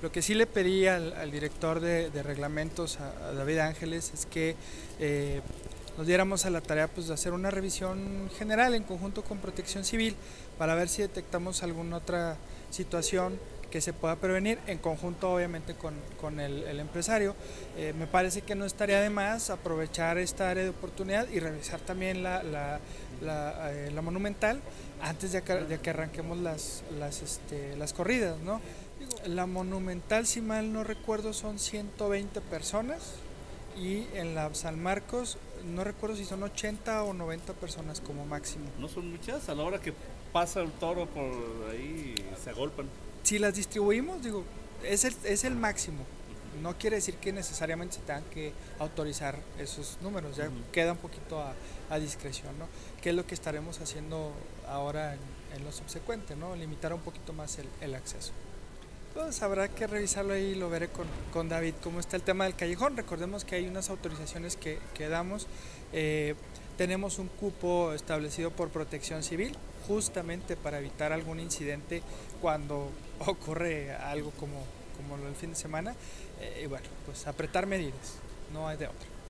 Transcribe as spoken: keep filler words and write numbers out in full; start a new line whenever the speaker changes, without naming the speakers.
Lo que sí le pedí al, al director de, de reglamentos, a, a David Ángeles, es que eh, nos diéramos a la tarea pues, de hacer una revisión general en conjunto con Protección Civil para ver si detectamos alguna otra situación que se pueda prevenir en conjunto obviamente con, con el, el empresario. Eh, me parece que no estaría de más aprovechar esta área de oportunidad y revisar también la, la, la, eh, la monumental antes de que, de que arranquemos las, las, este, las corridas, ¿no? La monumental, si mal no recuerdo, son ciento veinte personas y en la San Marcos no recuerdo si son ochenta o noventa personas como máximo.
No son muchas, a la hora que pasa el toro por ahí se agolpan.
Si las distribuimos, digo, es el, es el máximo. No quiere decir que necesariamente se tengan que autorizar esos números, ya
Ujú.
queda un poquito a, a discreción, ¿no? ¿Qué es lo que estaremos haciendo ahora en, en lo subsecuente, ¿no? Limitar un poquito más el, el acceso. Entonces habrá que revisarlo ahí, lo veré con, con David, cómo está el tema del callejón. Recordemos que hay unas autorizaciones que, que damos. Eh, tenemos un cupo establecido por Protección Civil, justamente para evitar algún incidente cuando ocurre algo como, como lo del fin de semana. Eh, y bueno, pues apretar medidas, no hay de otra.